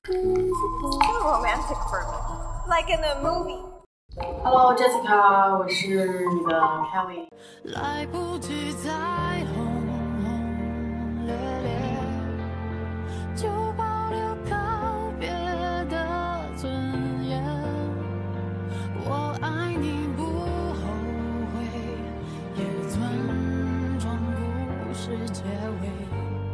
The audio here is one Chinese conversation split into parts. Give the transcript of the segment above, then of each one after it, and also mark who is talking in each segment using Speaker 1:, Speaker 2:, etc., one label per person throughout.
Speaker 1: Too romantic for me, like in a movie.
Speaker 2: Hello Jessica，我是你的 Kelly。
Speaker 3: 来不及再轰轰烈烈，就保留告别的尊严。我爱你不后悔，也尊重故事结尾。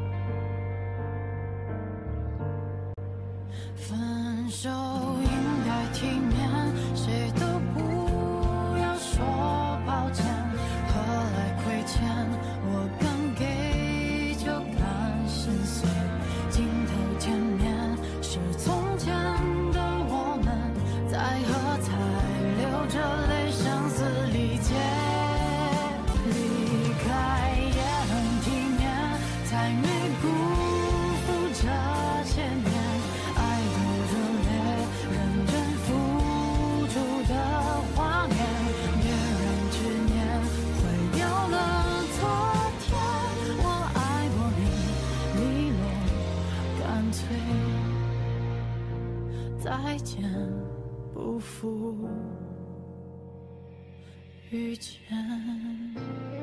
Speaker 3: 分手应该体面，谁都不要说抱歉。何来亏欠？我敢给就敢心碎。镜头前面是从前的我们，在喝彩，流着泪，相思理解。离开也很体面，才没辜负这些年。爱多热烈，认真付出的画面，别让执念毁掉了昨天。我爱过你，利落干脆，再见，不负遇见。